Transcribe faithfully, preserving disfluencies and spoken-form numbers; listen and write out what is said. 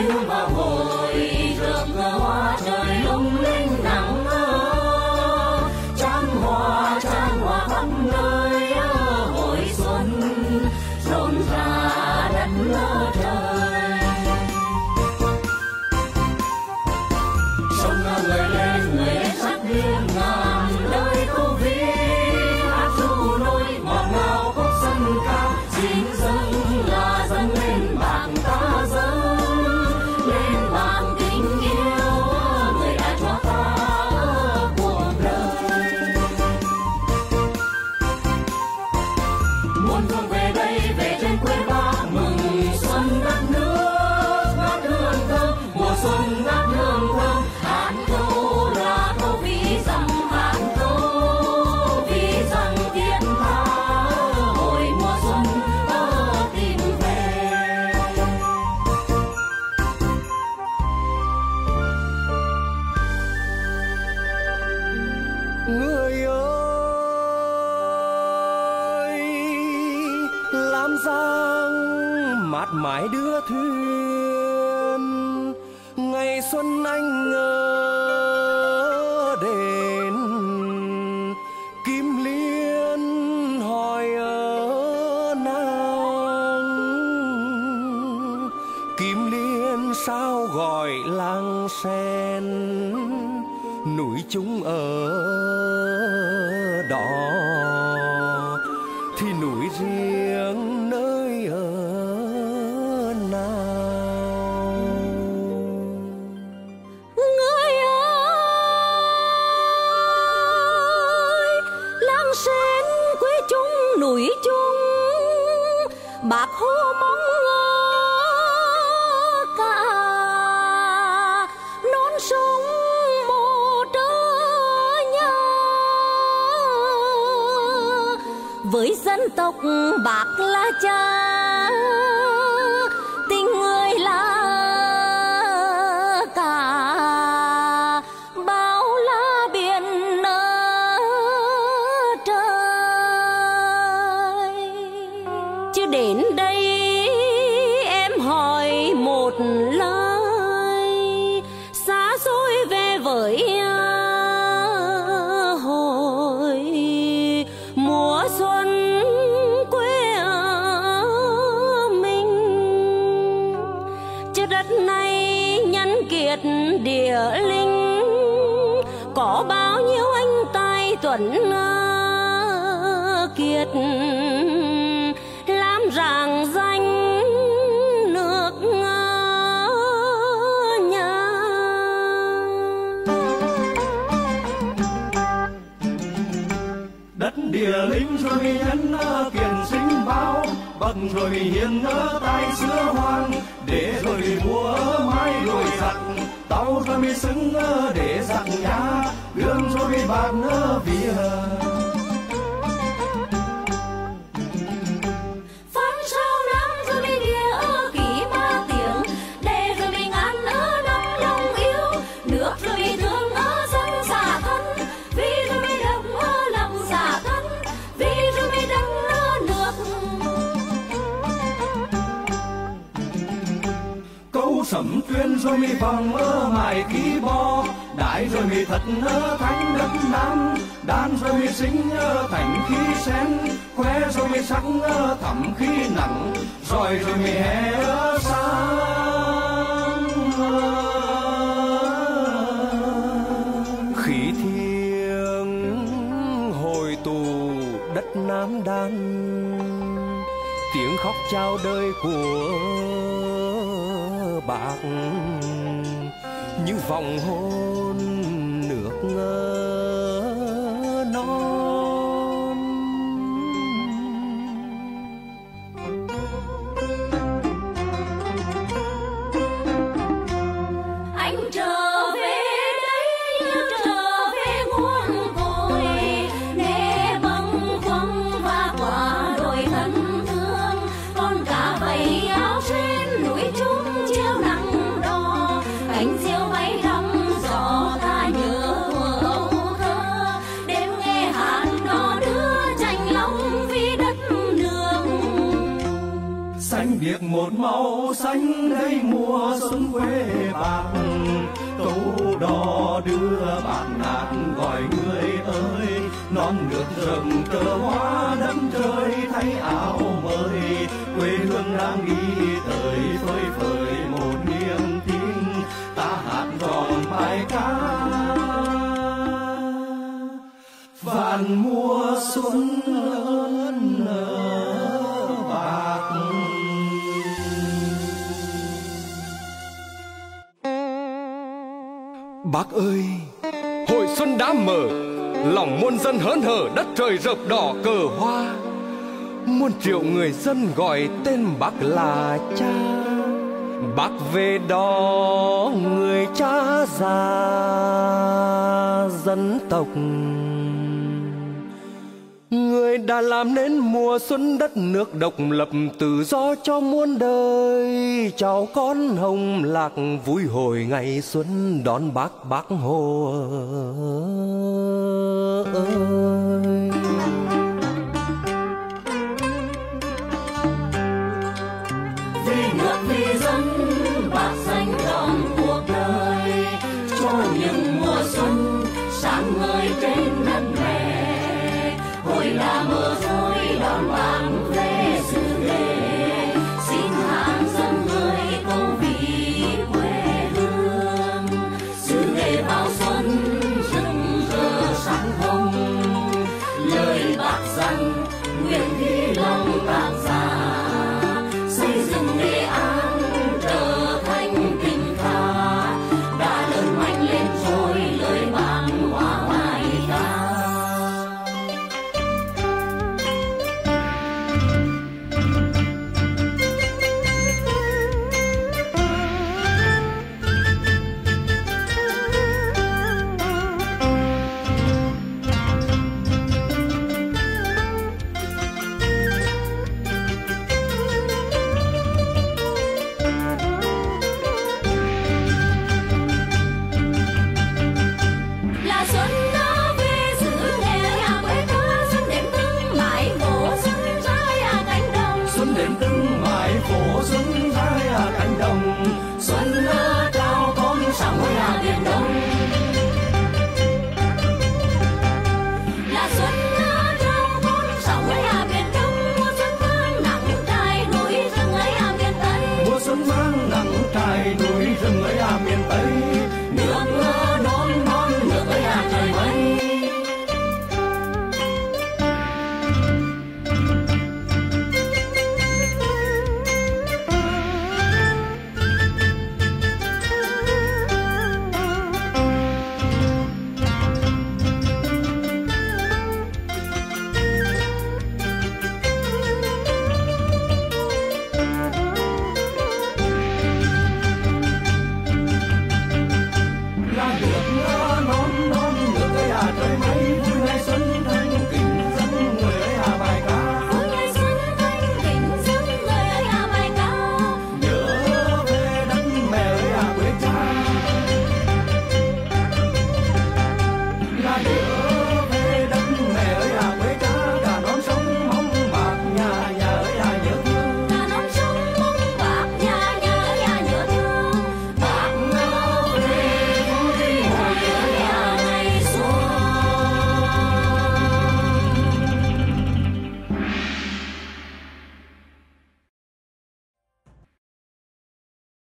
tiếng vào hồi rực hoa trời lung linh nắng mơ, chan hoa chan hoa khắp nơi hội xuân rộn rã đất lơ trời. Sông người lên người lên sắc biên ngàn đời câu ví, hát ru nối ngọt ngào khúc sân ca, xin dâng là dâng lên bạc ta dâng lên bạc tình yêu người đã cho ta cuộc đời. Muôn phương về đây về trên quê ta mừng xuân đất nước, ngát hương thơm mùa xuân ngát hương thơm. Hát câu là câu ví dặm, hát câu ví rằng thiên tha hồi mùa xuân ta tìm về. Người ơi, làm giang mát mái đưa thuyền, ngày xuân anh ngỡ đến. Kim Liên hỏi ở nàng, Kim Liên sao gọi làng sen, núi chúng ở đó thì núi riêng nơi ở nào. Người ơi, làng sen quê chung núi chung, bạc hồ mong cả non sông một nhà. Với dân tộc bạc là cha, tình người là cả, bao la biển trời. Chứ đến đây em hỏi một lời, xa xôi về với hồi mùa xuân quê mình. Chứ đất này nhân kiệt địa linh, có bao nhiêu anh tài tuấn kiệt, làm rạng danh nước nhà. Đất địa linh rồi vì nhân kiền sinh bao, bậc rồi vì hiền tài xưa hoàng, để rồi vì vua mai rồi giặc, tàu rồi vì xứng để giặc nhà, đường rồi vì bạc vì Phán sao năm rồi vì địa kỷ ba tiếng, để rồi vì ngàn ở năm lòng yêu, nước rồi vì thương ở dân xả thân, vì rồi vì đậm ở lòng xả thân, vì rồi vì đậm ở nước. câu sẩm tuyên rồi vì vòng ở mài khí bo, đại rồi vì thật thánh đất nam, đan rồi vì sinh thành khí sen, khoe rồi vì sắc thẳm khí nặng, rồi rồi vì hè sáng. Khí thiêng hồi tù đất Nam Đan, tiếng khóc chào đời của bạc như vòng hôn nước non. Anh trở về đây như trở về nguồn cội, nghe bâng khuâng và quả đồi thân thương, con cá vầy áo trên núi chung chiều nắng đỏ, cánh diều bay thăm gió. Điếc một màu xanh đây mùa xuân quê bạc, câu đò đưa bạc ngát gọi người ơi. Non nước rừng cờ hoa đất trời thay áo mới, quê hương đang đi tới phơi phới một niềm tin. Ta hát tròn bài ca vạn mùa xuân ơn nở bạc. Bác ơi, hội xuân đã mở, lòng muôn dân hớn hở, đất trời rợp đỏ cờ hoa. Muôn triệu người dân gọi tên bác là cha. Bác về đó người cha già dân tộc, người đã làm nên mùa xuân đất nước độc lập tự do cho muôn đời. Cháu con Hồng Lạc vui hồi ngày xuân đón bác Bác Hồ ơi. Vì nước vì dân bác dành trọn cuộc đời, cho những mùa xuân sáng ngời trên đất mẹ. Hồi là mơ rồi đón bác về xứ nghệ, xin hàng dân người câu vì quê hương. Xứ nghệ vào xuân rực rỡ sáng hồng, lời bác dặn nguyện ghi lòng tác giả.